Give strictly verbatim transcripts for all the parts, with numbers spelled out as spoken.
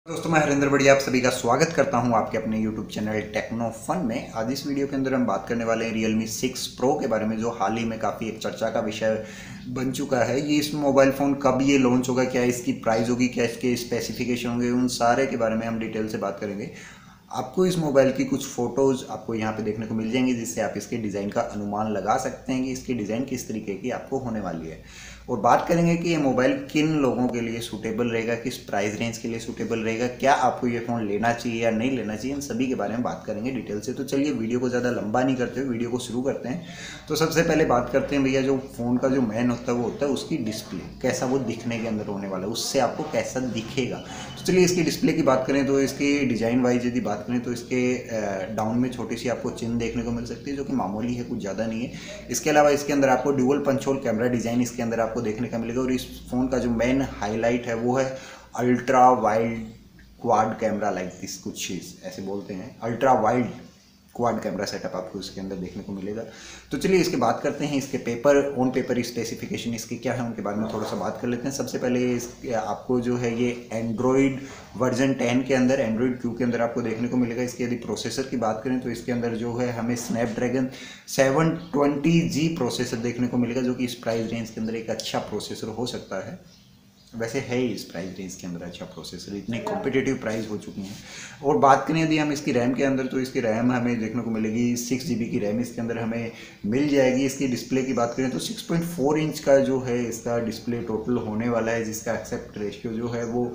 दोस्तों, मैं हरिंदर बढ़िया आप सभी का स्वागत करता हूं आपके अपने यूट्यूब चैनल टेक्नो फन में। आज इस वीडियो के अंदर हम बात करने वाले हैं Realme सिक्स Pro के बारे में, जो हाल ही में काफ़ी एक चर्चा का विषय बन चुका है। ये इस मोबाइल फ़ोन कब ये लॉन्च होगा, क्या इसकी प्राइस होगी, क्या इसके स्पेसिफिकेशन होंगे, उन सारे के बारे में हम डिटेल से बात करेंगे। आपको इस मोबाइल की कुछ फ़ोटोज़ आपको यहाँ पे देखने को मिल जाएंगी, जिससे आप इसके डिज़ाइन का अनुमान लगा सकते हैं कि इसकी डिज़ाइन किस तरीके की आपको होने वाली है। और बात करेंगे कि ये मोबाइल किन लोगों के लिए सूटेबल रहेगा, किस प्राइस रेंज के लिए सूटेबल रहेगा, क्या आपको ये फ़ोन लेना चाहिए या नहीं लेना चाहिए, इन सभी के बारे में बात करेंगे डिटेल से। तो चलिए वीडियो को ज़्यादा लंबा नहीं करते हुए वीडियो को शुरू करते हैं। तो सबसे पहले बात करते हैं भैया, जो फ़ोन का जो मेन होता है वो होता है उसकी डिस्प्ले, कैसा वो दिखने के अंदर होने वाला है, उससे आपको कैसा दिखेगा। तो चलिए इसकी डिस्प्ले की बात करें तो इसकी डिज़ाइन वाइज यदि बात करें तो इसके डाउन में छोटी सी आपको चिन्ह देखने को मिल सकती है, जो कि मामूली है, कुछ ज़्यादा नहीं है। इसके अलावा इसके अंदर आपको dual punch hole camera design इसके अंदर आपको देखने का मिलेगा। और इस फ़ोन का जो मेन हाईलाइट है वो है ultra wide quad camera, like this, कुछ चीज़ ऐसे बोलते हैं, ultra wide quad camera setup आपको इसके अंदर देखने को मिलेगा। तो चलिए इसके बात करते हैं, इसके पेपर ऑन पेपर स्पेसिफिकेशन इसके क्या है उनके बारे में थोड़ा सा बात कर लेते हैं। सबसे पहले इस आपको जो है ये एंड्रॉयड वर्जन टेन के अंदर, एंड्रॉयड क्यू के अंदर आपको देखने को मिलेगा। इसके यदि प्रोसेसर की बात करें तो इसके अंदर जो है हमें Snapdragon seven twenty G processor देखने को मिलेगा, जो कि इस प्राइस रेंज के अंदर एक अच्छा प्रोसेसर हो सकता है। वैसे है ही इस प्राइस रेंज के अंदर अच्छा प्रोसेसर, इतनी कॉम्पिटिटिव प्राइस हो चुकी हैं। और बात करें यदि हम इसकी रैम के अंदर तो इसकी रैम हमें देखने को मिलेगी सिक्स जी बी की रैम इसके अंदर हमें मिल जाएगी। इसकी डिस्प्ले की बात करें तो सिक्स पॉइंट फोर इंच का जो है इसका डिस्प्ले टोटल होने वाला है, जिसका एक्सेप्ट रेशियो जो है वो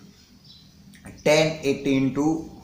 ten eighty into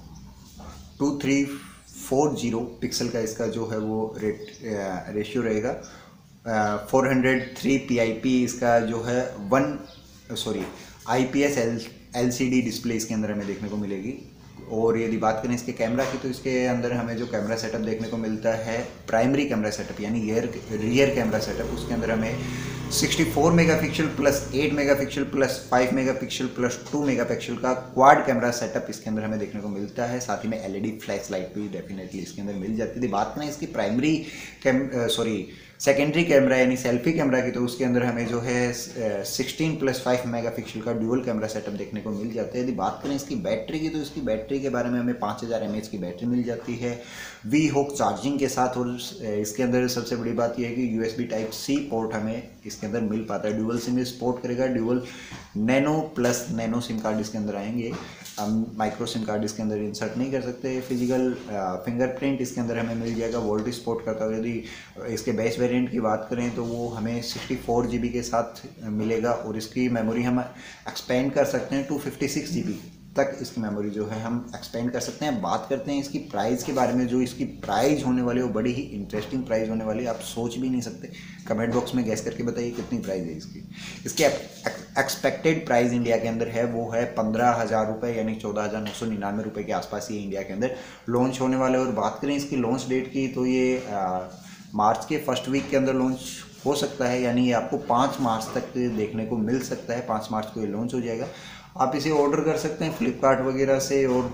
two three four zero pixel का इसका जो है वो रेट रेशियो रहेगा। Four hundred three P I P इसका जो है one sorry I P S L L C D display इसके अंदर हमें देखने को मिलेगी। और यदि बात करें इसके कैमरा की तो इसके अंदर हमें जो कैमरा सेटअप देखने को मिलता है, प्राइमरी कैमरा सेटअप यानी रियर रियर कैमरा सेटअप, उसके अंदर हमें sixty four megapixel plus eight megapixel plus five megapixel plus two megapixel का क्वाड कैमरा सेटअप इसके अंदर हमें देखने को मिलता है। साथ ही में L E D flash light भी डेफिनेटली इसके अंदर मिल जाती है। बात करें इसकी primary cam sorry secondary camera यानी सेल्फी कैमरा की, तो उसके अंदर हमें जो है सिक्सटीन प्लस फाइव मेगापिक्सल का ड्यूअल कैमरा सेटअप देखने को मिल जाता है। यदि बात करें इसकी बैटरी की तो इसकी बैटरी के बारे में हमें पाँच हज़ार एम एच की बैटरी मिल जाती है वी होक चार्जिंग के साथ। और इसके अंदर सबसे बड़ी बात यह है कि U S B type C port हमें इसके अंदर मिल पाता है। ड्यूअल सिम सपोर्ट करेगा, dual nano plus nano SIM card इसके अंदर आएंगे। हम माइक्रो सिम कार्ड इसके अंदर इंसर्ट नहीं कर सकते। फिजिकल फिंगरप्रिंट इसके अंदर हमें मिल जाएगा, वोल्टी सपोर्ट करता है। यदि इसके बेस वेरिएंट की बात करें तो वो हमें सिक्सटी फोर जी बी के साथ मिलेगा। और इसकी मेमोरी हम एक्सपेंड कर सकते हैं two fifty six G B तक इसकी मेमोरी जो है हम एक्सपेंड कर सकते हैं। बात करते हैं इसकी प्राइस के बारे में। जो इसकी प्राइस होने वाली है वो बड़ी ही इंटरेस्टिंग प्राइस होने वाली है, आप सोच भी नहीं सकते। कमेंट बॉक्स में गैस करके बताइए कितनी प्राइस है इसकी। इसकी एक्सपेक्टेड प्राइस इंडिया के अंदर है वो है पंद्रह हज़ार रुपये यानी चौदह हज़ार नौ सौ निन्यानवे रुपये के आसपास ये इंडिया के अंदर लॉन्च होने वाला है। और बात करें इसकी लॉन्च डेट की तो ये आ, मार्च के फर्स्ट वीक के अंदर लॉन्च हो सकता है, यानी ये आपको पाँच मार्च तक देखने को मिल सकता है। पाँच मार्च को ये लॉन्च हो जाएगा। आप इसे ऑर्डर कर सकते हैं फ्लिपकार्ट वगैरह से, और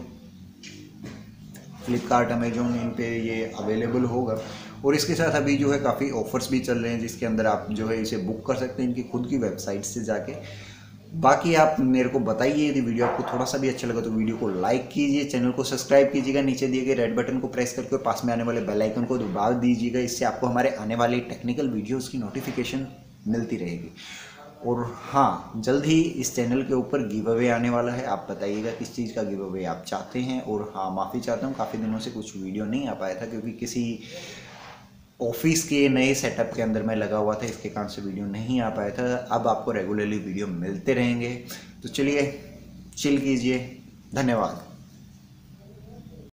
फ्लिपकार्ट अमेजोन इन पे ये अवेलेबल होगा। और इसके साथ अभी जो है काफ़ी ऑफर्स भी चल रहे हैं, जिसके अंदर आप जो है इसे बुक कर सकते हैं इनकी खुद की वेबसाइट से जाके। बाकी आप मेरे को बताइए, यदि वीडियो आपको थोड़ा सा भी अच्छा लगा तो वीडियो को लाइक कीजिए, चैनल को सब्सक्राइब कीजिएगा, नीचे दिए गए रेड बटन को प्रेस करके पास में आने वाले बेल आइकन को दबा दीजिएगा। इससे आपको हमारे आने वाले टेक्निकल वीडियोज़ की नोटिफिकेशन मिलती रहेगी। और हाँ, जल्द ही इस चैनल के ऊपर गिव अवे आने वाला है, आप बताइएगा किस चीज़ का गिव अवे आप चाहते हैं। और हाँ, माफ़ी चाहता हूँ, काफ़ी दिनों से कुछ वीडियो नहीं आ पाया था क्योंकि किसी ऑफिस के नए सेटअप के अंदर मैं लगा हुआ था, इसके कारण से वीडियो नहीं आ पाया था। अब आपको रेगुलरली वीडियो मिलते रहेंगे। तो चलिए चिल कीजिए, धन्यवाद।